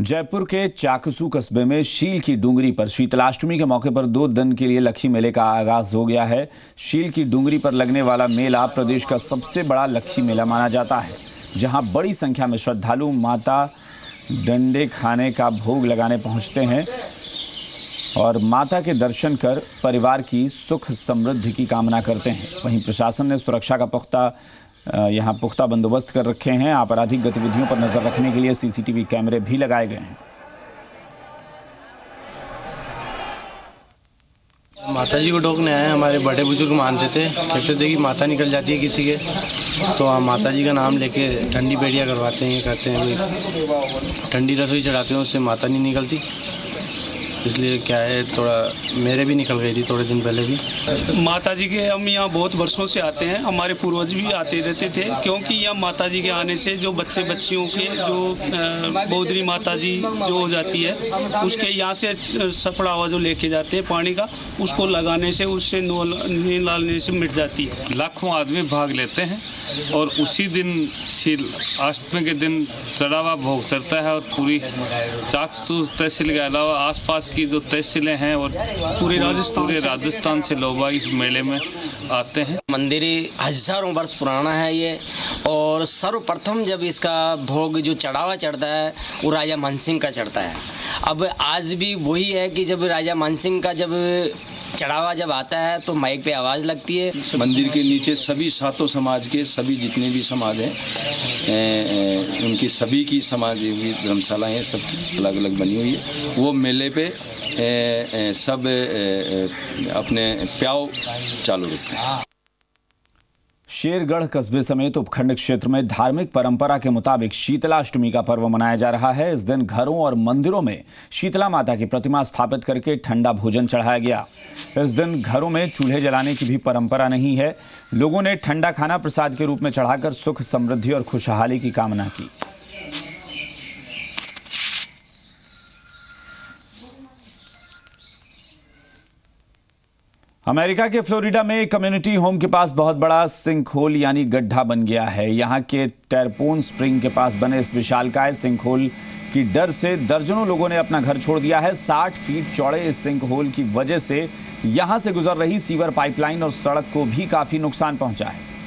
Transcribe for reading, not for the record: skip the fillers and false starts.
जयपुर के चाकसू कस्बे में शील की डूंगरी पर शीतलाष्टमी के मौके पर 2 दिन के लिए लक्खी मेले का आगाज हो गया है। शील की डूंगरी पर लगने वाला मेला प्रदेश का सबसे बड़ा लक्खी मेला माना जाता है, जहां बड़ी संख्या में श्रद्धालु माता डंडे खाने का भोग लगाने पहुंचते हैं और माता के दर्शन कर परिवार की सुख समृद्धि की कामना करते हैं। वहीं प्रशासन ने सुरक्षा का यहां पुख्ता बंदोबस्त कर रखे हैं। आपराधिक गतिविधियों पर नजर रखने के लिए सीसीटीवी कैमरे भी लगाए गए हैं। माता जी को ढोकने आए, हमारे बड़े बुजुर्ग मानते थे, कहते थे कि माता निकल जाती है किसी के, तो हम माता जी का नाम लेके ठंडी बेड़िया करवाते हैं, करते हैं, ठंडी रसोई चढ़ाते हैं, उससे माता नहीं निकलती। इसलिए क्या है, थोड़ा मेरे भी निकल गई थी थोड़े दिन पहले भी। माता जी के हम यहाँ बहुत वर्षों से आते हैं, हमारे पूर्वज भी आते रहते थे, क्योंकि यहाँ माता जी के आने से जो बच्चे बच्चियों के जो बौद्धरी माता जी जो हो जाती है, उसके यहाँ से सफड़ा हुआ जो लेके जाते हैं पानी का, उसको लगाने से उससे नीलाने से मिट जाती है। लाखों आदमी भाग लेते हैं और उसी दिन शील अष्टमी के दिन चढ़ावा भोग चढ़ता है और पूरी चाकसू तहसील के अलावा आसपास की जो तहसीलें हैं और पूरे राजस्थान से लोग इस मेले में आते हैं। मंदिर हजारों वर्ष पुराना है ये, और सर्वप्रथम जब इसका भोग जो चढ़ावा चढ़ता है वो राजा मानसिंह का चढ़ता है। अब आज भी वही है कि जब राजा मानसिंह का जब चढ़ावा जब आता है तो माइक पे आवाज लगती है। मंदिर के नीचे सभी सातों समाज के सभी जितने भी समाज हैं उनकी सभी की समाज की धर्मशालाएं सब अलग अलग बनी हुई है। वो मेले पे सब अपने प्याव चालू रखते हैं। शेरगढ़ कस्बे समेत उपखंड क्षेत्र में धार्मिक परंपरा के मुताबिक शीतलाष्टमी का पर्व मनाया जा रहा है। इस दिन घरों और मंदिरों में शीतला माता की प्रतिमा स्थापित करके ठंडा भोजन चढ़ाया गया। इस दिन घरों में चूल्हे जलाने की भी परंपरा नहीं है। लोगों ने ठंडा खाना प्रसाद के रूप में चढ़ाकर सुख समृद्धि और खुशहाली की कामना की। अमेरिका के फ्लोरिडा में एक कम्युनिटी होम के पास बहुत बड़ा सिंक होल यानी गड्ढा बन गया है। यहां के टेरपोन स्प्रिंग के पास बने इस विशालकाय सिंक होल की डर से दर्जनों लोगों ने अपना घर छोड़ दिया है। 60 फीट चौड़े इस सिंक होल की वजह से यहां से गुजर रही सीवर पाइपलाइन और सड़क को भी काफी नुकसान पहुंचा है।